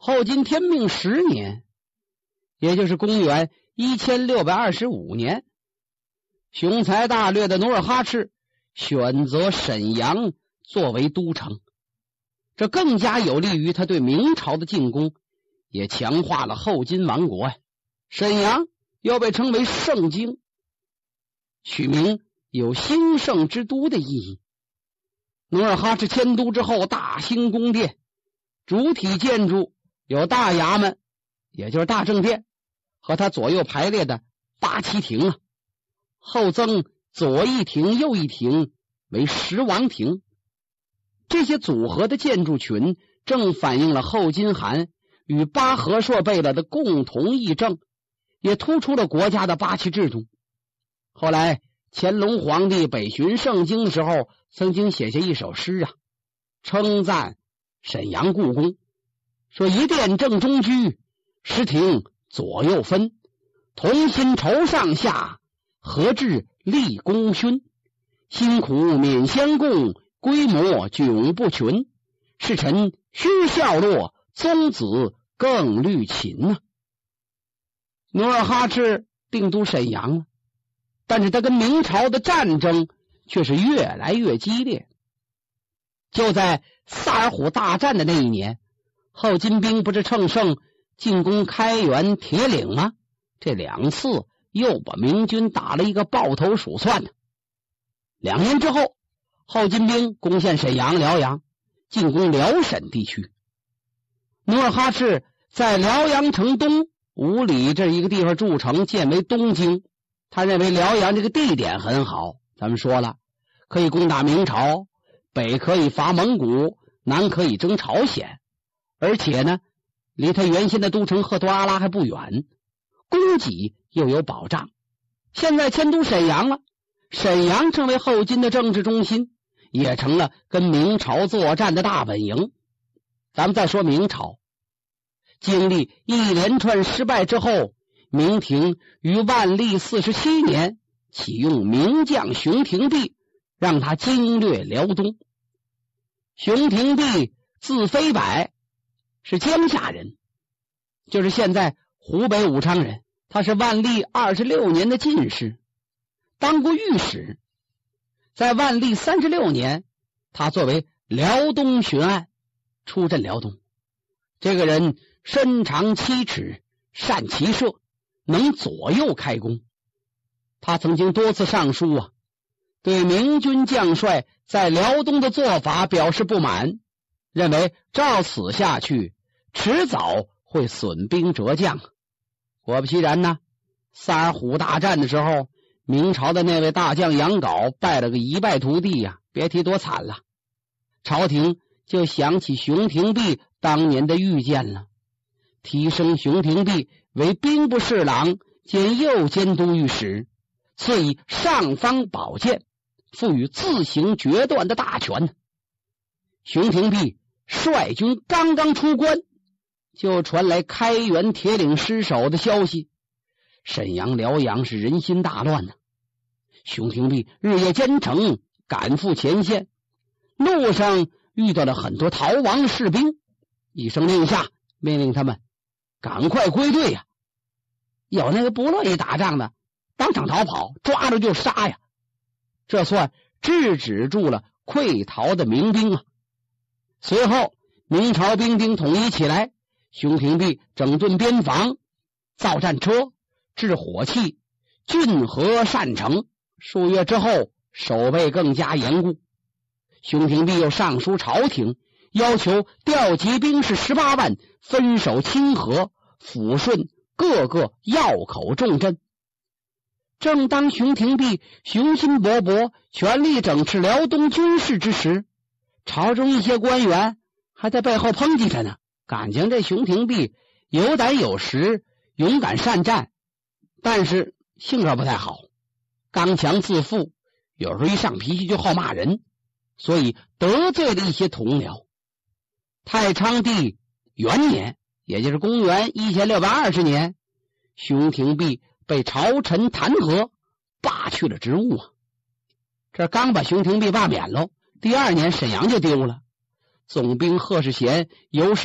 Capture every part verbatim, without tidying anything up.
后金天命十年，也就是公元一千六百二十五年，雄才大略的努尔哈赤选择沈阳作为都城，这更加有利于他对明朝的进攻，也强化了后金王国呀。沈阳又被称为盛京，取名有兴盛之都的意义。努尔哈赤迁都之后，大兴宫殿，主体建筑有大衙门，也就是大正殿，和他左右排列的八旗亭啊，后增左一亭右一亭为十王亭。这些组合的建筑群正反映了后金汗与巴和硕贝勒的共同议政，也突出了国家的八旗制度。后来乾隆皇帝北巡盛京的时候，曾经写下一首诗啊，称赞沈阳故宫，说一殿正中居，十亭左右分，同心筹上下，合制立功勋，辛苦免相共，规模迥不群，是臣须效落，宗子更虑勤啊。努尔哈赤定都沈阳了，但是他跟明朝的战争却是越来越激烈。就在萨尔浒大战的那一年，后金兵不是乘胜进攻开原、铁岭吗？这两次又把明军打了一个抱头鼠窜的。两年之后，后金兵攻陷沈阳、辽阳，进攻辽沈地区。努尔哈赤在辽阳城东五里这一个地方筑城，建为东京。他认为辽阳这个地点很好，咱们说了，可以攻打明朝，北可以伐蒙古，南可以征朝鲜，而且呢，离他原先的都城赫图阿拉还不远，供给又有保障。现在迁都沈阳了，沈阳成为后金的政治中心，也成了跟明朝作战的大本营。咱们再说明朝，经历一连串失败之后，明廷于万历四十七年启用名将熊廷弼，让他经略辽东。熊廷弼字飞柏，是江夏人，就是现在湖北武昌人。他是万历二十六年的进士，当过御史。在万历三十六年，他作为辽东巡按，出镇辽东。这个人身长七尺，善骑射，能左右开弓。他曾经多次上书啊，对明军将帅在辽东的做法表示不满，认为照此下去，迟早会损兵折将。果不其然呢，萨尔浒大战的时候，明朝的那位大将杨镐败了个一败涂地呀、啊，别提多惨了。朝廷就想起熊廷弼当年的预见了，提升熊廷弼为兵部侍郎兼右监督御史，赐以尚方宝剑，赋予自行决断的大权。熊廷弼率军刚刚出关，就传来开原、铁岭失守的消息，沈阳、辽阳是人心大乱呢、啊。熊廷弼日夜兼程，赶赴前线，路上遇到了很多逃亡的士兵，一声令下，命令他们赶快归队呀、啊！有那个不乐意打仗的，当场逃跑，抓着就杀呀！这算制止住了溃逃的民兵啊！随后，明朝兵丁统一起来，熊廷弼整顿边防，造战车，制火器，浚河善城。数月之后，守备更加严固。熊廷弼又上书朝廷，要求调集兵士十八万，分守清河、抚顺各个要口重镇。正当熊廷弼雄心勃勃，全力整治辽东军事之时，朝中一些官员还在背后抨击他呢，感情这熊廷弼有胆有识，勇敢善战，但是性格不太好，刚强自负，有时候一上脾气就好骂人，所以得罪了一些同僚。太昌帝元年，也就是公元一千六百二十年，熊廷弼被朝臣弹劾，罢去了职务啊。这刚把熊廷弼罢免了，第二年沈阳就丢了。总兵贺世贤、尤世公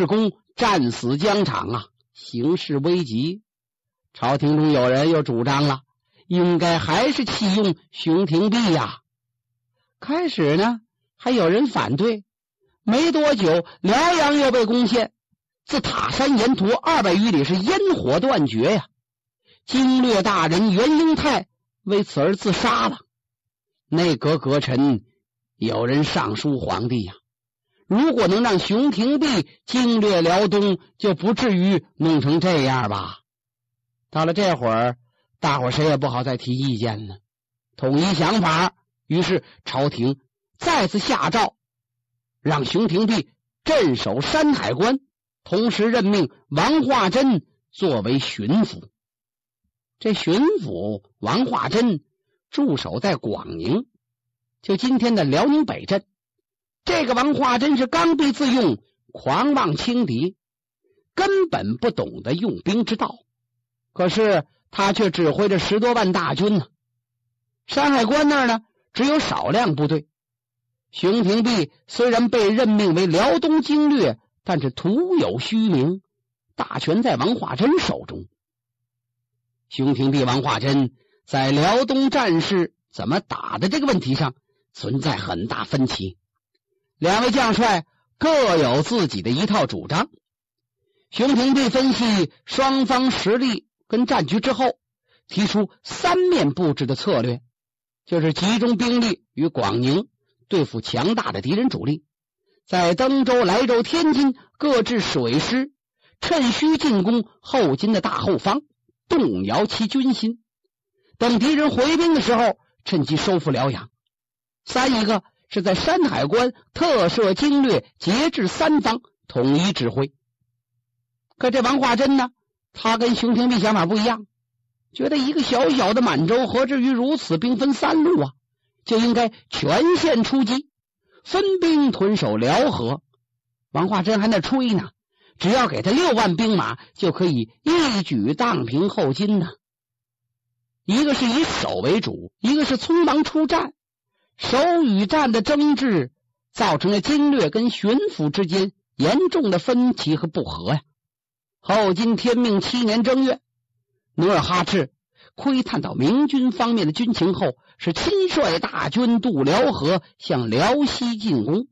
战死疆场啊，形势危急。朝廷中有人又主张了，应该还是弃用熊廷弼呀。开始呢，还有人反对。没多久，辽阳又被攻陷，自塔山沿途二百余里是烟火断绝呀。经略大人袁英泰为此而自杀了。内阁阁臣有人上书皇帝呀，如果能让熊廷弼经略辽东，就不至于弄成这样吧。到了这会儿，大伙谁也不好再提意见了，统一想法。于是朝廷再次下诏，让熊廷弼镇守山海关，同时任命王化贞作为巡抚。这巡抚王化贞驻守在广宁，就今天的辽宁北镇。这个王化贞是刚愎自用，狂妄轻敌，根本不懂得用兵之道。可是他却指挥着十多万大军呢。山海关那儿呢，只有少量部队。熊廷弼虽然被任命为辽东经略，但是徒有虚名，大权在王化贞手中。熊廷弼、王化贞在辽东战事怎么打的这个问题上存在很大分歧，两位将帅各有自己的一套主张。熊廷弼分析双方实力跟战局之后，提出三面布置的策略，就是集中兵力于广宁，对付强大的敌人主力，在登州、莱州、天津各置水师，趁虚进攻后金的大后方，动摇其军心，等敌人回兵的时候趁机收复辽阳。三一个是在山海关特设经略，节制三方，统一指挥。可这王化贞呢，他跟熊廷弼想法不一样，觉得一个小小的满洲何至于如此兵分三路啊，就应该全线出击，分兵屯守辽河。王化贞还在吹呢，只要给他六万兵马，就可以一举荡平后金呢。一个是以守为主，一个是匆忙出战，守与战的争执造成了经略跟巡抚之间严重的分歧和不和呀。后金天命七年正月，努尔哈赤窥探到明军方面的军情后，是亲率大军渡辽河，向辽西进攻。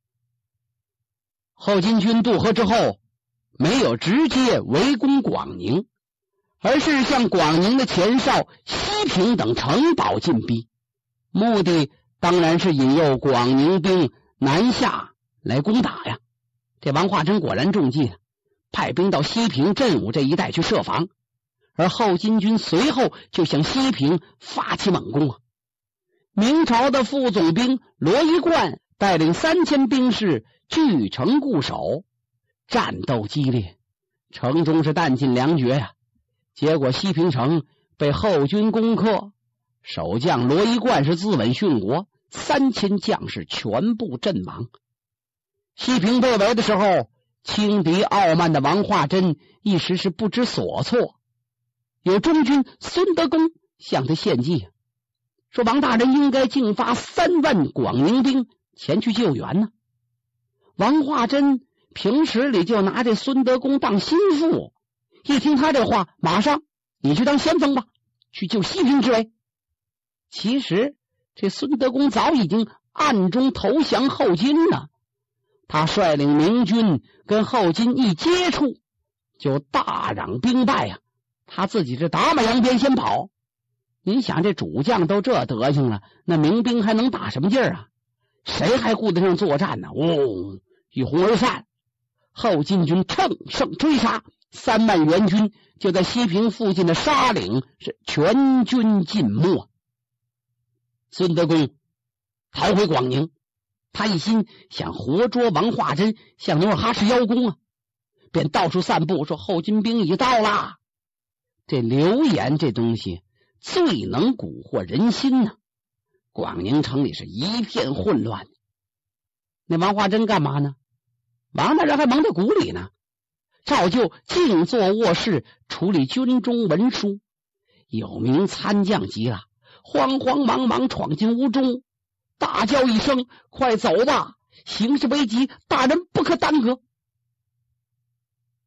后金军渡河之后，没有直接围攻广宁，而是向广宁的前哨、西平等城堡进逼，目的当然是引诱广宁兵南下来攻打呀。这王化贞果然中计了，派兵到西平、镇武这一带去设防，而后金军随后就向西平发起猛攻啊。明朝的副总兵罗一贯带领三千兵士据城固守，战斗激烈，城中是弹尽粮绝呀、啊。结果西平城被后军攻克，守将罗一贯是自刎殉国，三千将士全部阵亡。西平被围的时候，轻敌傲慢的王化贞一时是不知所措。有中军孙德公向他献计，说王大人应该竞发三万广宁兵前去救援呢。王化贞平时里就拿这孙德公当心腹，一听他这话，马上你去当先锋吧，去救西平之围。其实这孙德公早已经暗中投降后金了，他率领明军跟后金一接触，就大嚷兵败呀、啊，他自己是打马扬鞭先跑。您想这主将都这德行了，那民兵还能打什么劲儿啊？谁还顾得上作战呢？哦，一哄而散。后金军乘胜追杀，三万援军就在西平附近的沙岭是全军尽没。孙德公逃回广宁，他一心想活捉王化贞，向努尔哈赤邀功啊，便到处散布说后金兵已到啦。这流言这东西最能蛊惑人心呢、啊。广宁城里是一片混乱，那王化贞干嘛呢？王大人还蒙在鼓里呢，照旧静坐卧室处理军中文书。有名参将急了，慌慌忙忙闯进屋中，大叫一声：“快走吧！形势危急，大人不可耽搁。”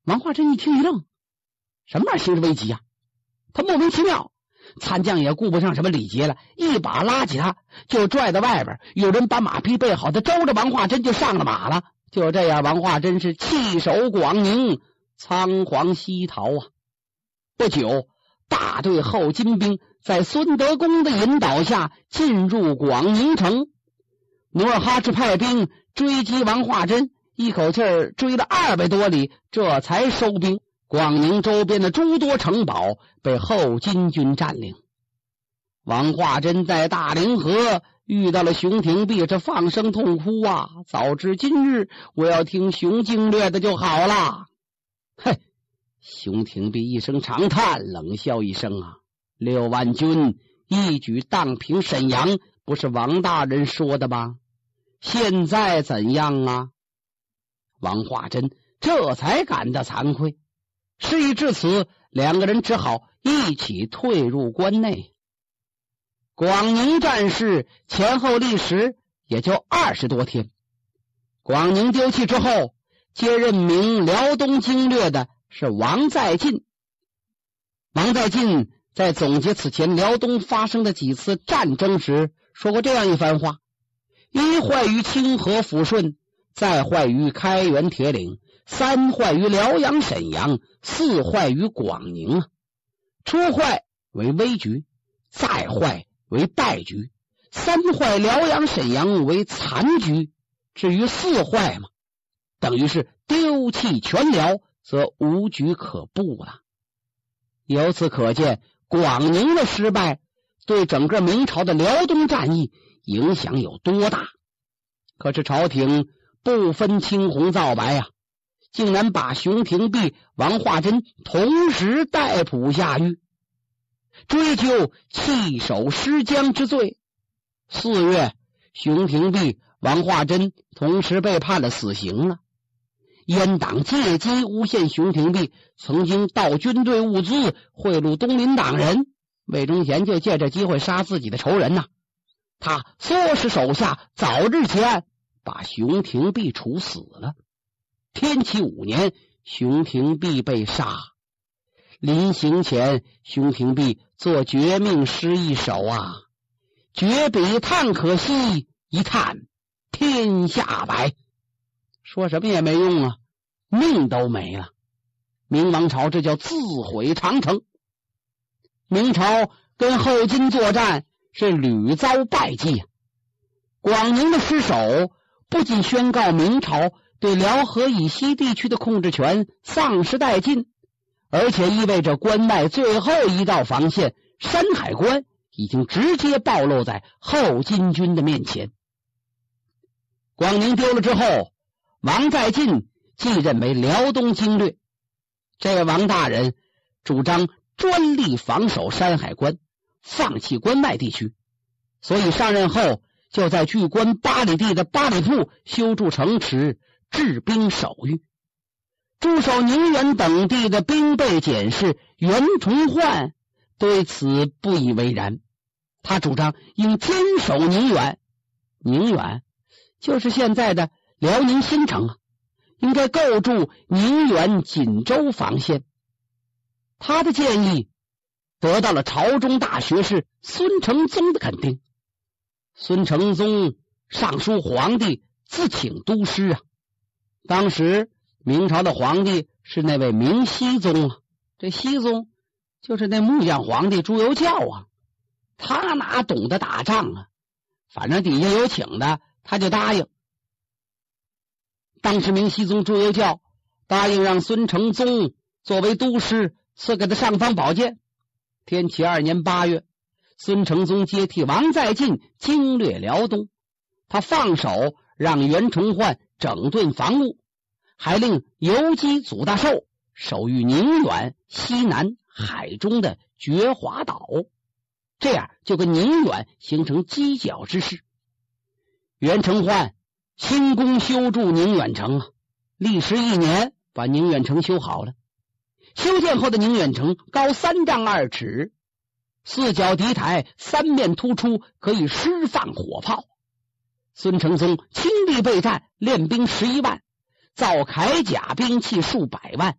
王化贞一听一愣，什么玩意儿形势危急啊？他莫名其妙，参将也顾不上什么礼节了，一把拉起他就拽到外边，有人把马匹备好，他周着王化贞就上了马了。就这样，王化贞是弃守广宁，仓皇西逃啊！不久，大队后金兵在孙德公的引导下进入广宁城。努尔哈赤派兵追击王化贞，一口气儿追了二百多里，这才收兵。广宁周边的诸多城堡被后金军占领。王化贞在大凌河遇到了熊廷弼，这放声痛哭啊！早知今日，我要听熊经略的就好了。嘿，熊廷弼一声长叹，冷笑一声啊，六万军一举荡平沈阳，不是王大人说的吗？现在怎样啊？王化贞这才感到惭愧。事已至此，两个人只好一起退入关内。广宁战事前后历时也就二十多天。广宁丢弃之后，接任明辽东经略的是王在晋。王在晋在总结此前辽东发生的几次战争时说过这样一番话：一坏于清河抚顺，再坏于开原铁岭，三坏于辽阳沈阳，四坏于广宁啊。初坏为危局，再坏为败局，三坏辽阳沈阳为残局，至于四坏嘛，等于是丢弃全辽，则无局可布了。由此可见，广宁的失败对整个明朝的辽东战役影响有多大。可是朝廷不分青红皂白啊，竟然把熊廷弼、王化贞同时逮捕下狱，追究弃守失疆之罪。四月，熊廷弼、王化贞同时被判了死刑了。阉党借机诬陷熊廷弼曾经盗军队物资，贿赂东林党人，魏忠贤就借着机会杀自己的仇人呐、啊。他唆使手下早日结案，把熊廷弼处死了。天启五年，熊廷弼被杀。临行前，熊廷弼做绝命诗一首啊：绝笔叹可惜，一叹天下白。说什么也没用啊，命都没了。明王朝这叫自毁长城。明朝跟后金作战是屡遭败绩啊。广宁的失守不仅宣告明朝对辽河以西地区的控制权丧失殆尽，而且意味着关外最后一道防线山海关已经直接暴露在后金军的面前。广宁丢了之后，王在晋继任为辽东经略。这位王大人主张专力防守山海关，放弃关外地区，所以上任后就在距关八里地的八里铺修筑城池，治兵守御。驻守宁远等地的兵备检视袁崇焕对此不以为然，他主张应坚守宁远。宁远就是现在的辽宁新城啊，应该构筑宁远锦州防线。他的建议得到了朝中大学士孙承宗的肯定。孙承宗上书皇帝，自请督师啊。当时明朝的皇帝是那位明熹宗啊，这熹宗就是那木匠皇帝朱由校啊，他哪懂得打仗啊，反正底下有请的他就答应。当时明熹宗朱由校答应让孙承宗作为督师，赐给他尚方宝剑。天启二年八月，孙承宗接替王在晋经略辽东，他放手让袁崇焕整顿防务，还令游击祖大寿守御宁远、西南、海中的觉华岛，这样就跟宁远形成犄角之势。袁崇焕兴工修筑宁远城啊，历时一年把宁远城修好了。修建后的宁远城高三丈二尺，四角敌台，三面突出，可以施放火炮。孙承宗倾力备战，练兵十一万，造铠甲兵器数百万，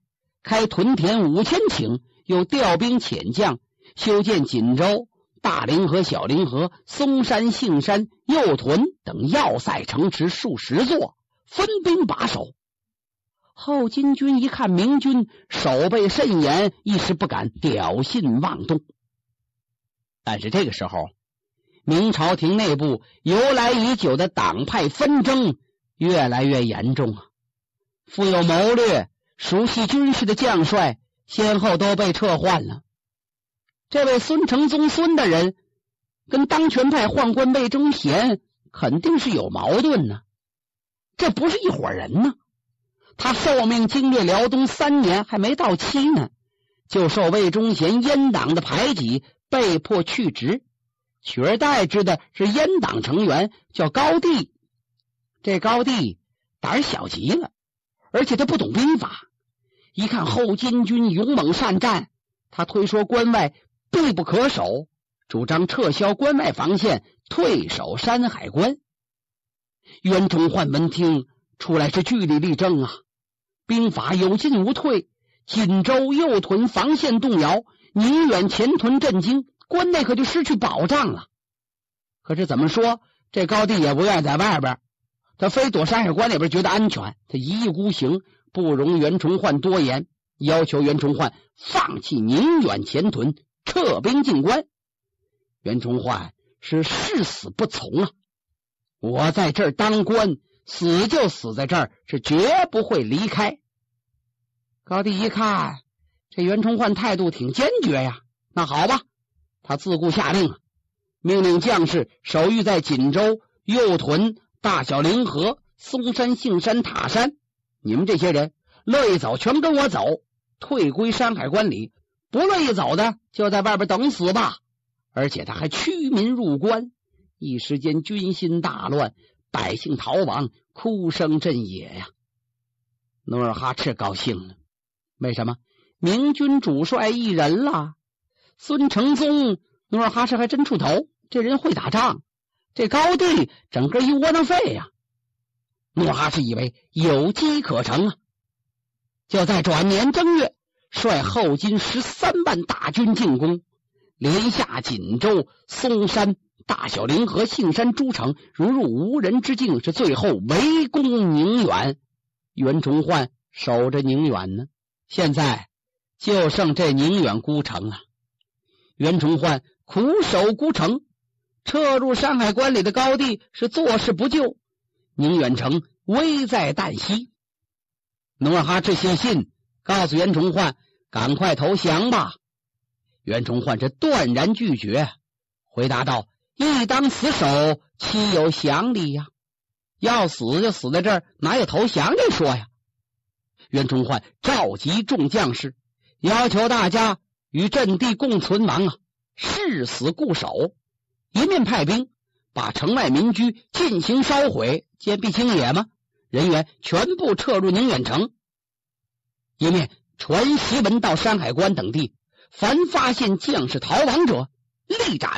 开屯田五千顷，又调兵遣将，修建锦州、大凌河、小凌河、嵩山、杏山、右屯等要塞城池数十座，分兵把守。后金军一看明军守备甚严，一时不敢屌信妄动。但是这个时候，明朝廷内部由来已久的党派纷争越来越严重啊！富有谋略、熟悉军事的将帅先后都被撤换了。这位孙承宗孙的人跟当权派宦官魏忠贤肯定是有矛盾呢，这不是一伙人呢。他受命经略辽东三年还没到期呢，就受魏忠贤阉党的排挤，被迫去职，取而代之的是阉党成员叫高帝。这高帝胆小极了，而且他不懂兵法，一看后金军勇猛善战，他推说关外必不可守，主张撤销关外防线，退守山海关。袁崇焕闻听出来是据理力争啊，兵法有进无退，锦州右屯防线动摇，宁远前屯震惊，关内可就失去保障了。可是怎么说，这高帝也不愿意在外边，他非躲山海关里边觉得安全，他一意孤行，不容袁崇焕多言，要求袁崇焕放弃宁远前屯，撤兵进关。袁崇焕是誓死不从啊！我在这儿当官，死就死在这儿，是绝不会离开。高帝一看这袁崇焕态度挺坚决呀，那好吧，他自顾下令啊，命令将士守御在锦州、右屯、大小凌河、嵩山、杏山、塔山，你们这些人乐意走全跟我走，退归山海关里，不乐意走的就在外边等死吧。而且他还驱民入关，一时间军心大乱，百姓逃亡，哭声震野呀。努尔哈赤高兴了，为什么？明军主帅一人了。孙承宗努尔哈赤还真出头，这人会打仗，这高帝整个一窝囊废呀。努尔哈赤以为有机可乘啊，就在转年正月，率后金十三万大军进攻，连下锦州、嵩山、大小凌河、杏山诸城，如入无人之境，是最后围攻宁远。袁崇焕守着宁远呢，现在就剩这宁远孤城了。袁崇焕苦守孤城，撤入山海关里的高帝是坐视不救，宁远城危在旦夕。努尔哈赤写信告诉袁崇焕赶快投降吧。袁崇焕这断然拒绝，回答道：一当死守，岂有降理呀？要死就死在这儿，哪有投降这说呀？袁崇焕召集众将士，要求大家与阵地共存亡啊，誓死固守。一面派兵把城外民居进行烧毁，坚壁清野嘛，人员全部撤入宁远城。一面传檄文到山海关等地，凡发现将士逃亡者，立斩。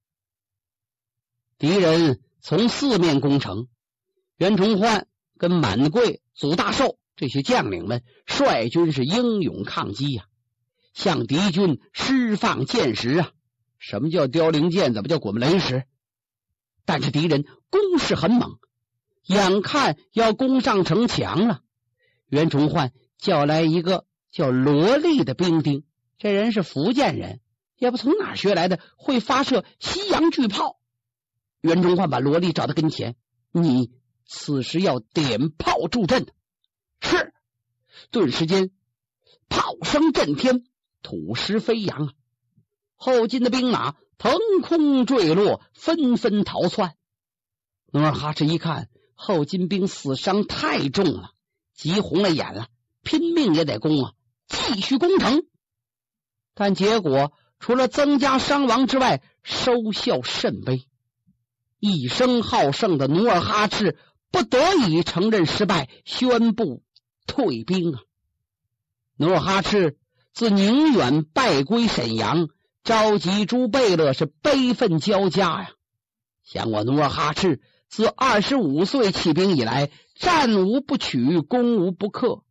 敌人从四面攻城，袁崇焕跟满贵、祖大寿这些将领们率军是英勇抗击呀、啊，向敌军释放箭石啊！什么叫凋零箭？怎么叫滚雷石？但是敌人攻势很猛，眼看要攻上城墙了，袁崇焕叫来一个叫罗立的兵丁，这人是福建人，也不从哪儿学来的，会发射西洋巨炮。袁崇焕把罗立找到跟前，你此时要点炮助阵。是。顿时间炮声震天，土石飞扬啊！后金的兵马腾空坠落，纷纷逃窜。努尔哈赤一看后金兵死伤太重了，急红了眼了，拼命也得攻啊，继续攻城。但结果除了增加伤亡之外，收效甚微。一生好胜的努尔哈赤不得已承认失败，宣布退兵啊！努尔哈赤自宁远败归沈阳，召集诸贝勒是悲愤交加呀。想我努尔哈赤自二十五岁起兵以来，战无不取，攻无不克，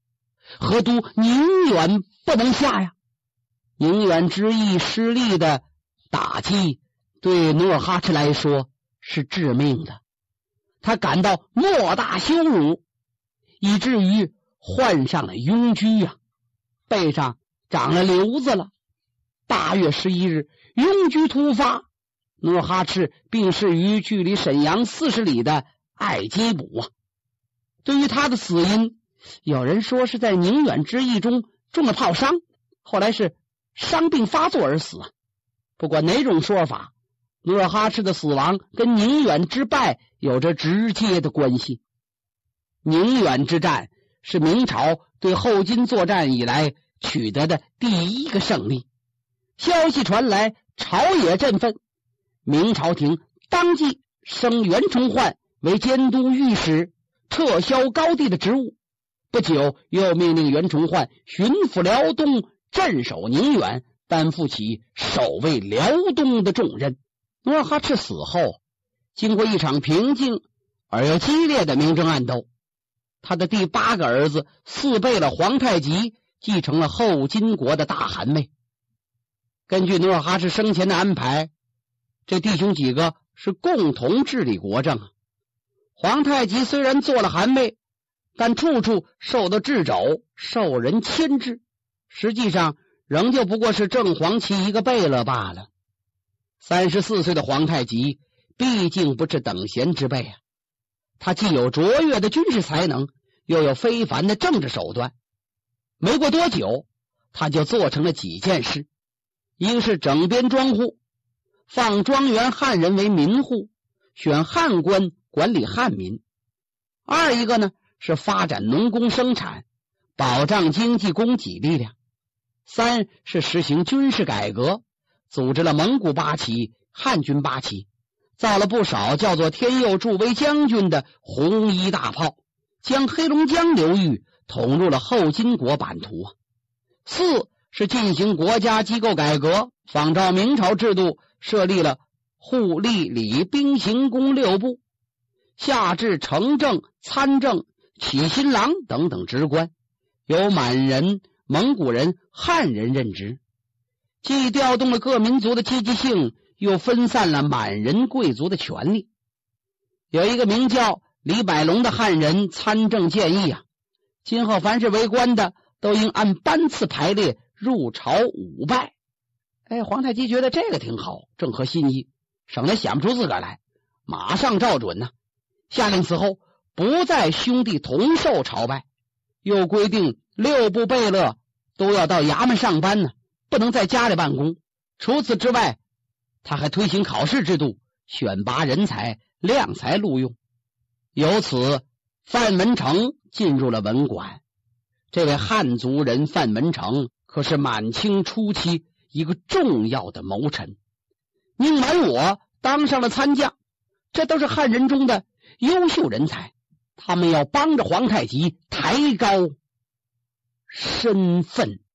河都宁远不能下呀。宁远之役失利的打击对努尔哈赤来说是致命的，他感到莫大羞辱，以至于患上了痈疽呀、啊，背上长了瘤子了。八月十一日，痈疽突发，努尔哈赤病逝于距离沈阳四十里的爱基卜啊。对于他的死因，有人说是在宁远之役中中了炮伤，后来是伤病发作而死啊。不管哪种说法，努尔哈赤的死亡跟宁远之败有着直接的关系。宁远之战是明朝对后金作战以来取得的第一个胜利，消息传来，朝野振奋，明朝廷当即升袁崇焕为监督御史，撤销高帝的职务。不久又命令袁崇焕巡抚辽东，镇守宁远，担负起守卫辽东的重任。努尔哈赤死后，经过一场平静而又激烈的明争暗斗，他的第八个儿子四贝勒皇太极继承了后金国的大汗位。根据努尔哈赤生前的安排，这弟兄几个是共同治理国政。皇太极虽然做了汗位，但处处受到掣肘，受人牵制，实际上仍旧不过是正黄旗一个贝勒罢了。三十四岁的皇太极毕竟不是等闲之辈啊，他既有卓越的军事才能，又有非凡的政治手段。没过多久，他就做成了几件事：一个是整编庄户，放庄园汉人为民户，选汉官管理汉民；二一个呢是发展农工生产，保障经济供给力量；三是实行军事改革，组织了蒙古八旗、汉军八旗，造了不少叫做天佑助威将军的红衣大炮，将黑龙江流域统入了后金国版图啊。四是进行国家机构改革，仿照明朝制度，设立了户吏礼兵刑工六部，下至城政、参政、起新郎等等职官，由满人、蒙古人、汉人任职，既调动了各民族的积极性，又分散了满人贵族的权力。有一个名叫李百龙的汉人参政建议啊，今后凡是为官的都应按班次排列，入朝五拜。哎，皇太极觉得这个挺好，正合心意，省得想不出自个儿来，马上照准呢、啊。下令此后不再兄弟同寿朝拜，又规定六部贝勒都要到衙门上班呢，不能在家里办公。除此之外，他还推行考试制度，选拔人才，量才录用。由此，范文成进入了文馆。这位汉族人范文成可是满清初期一个重要的谋臣，宁满我当上了参将，这都是汉人中的优秀人才，他们要帮着皇太极抬高身份。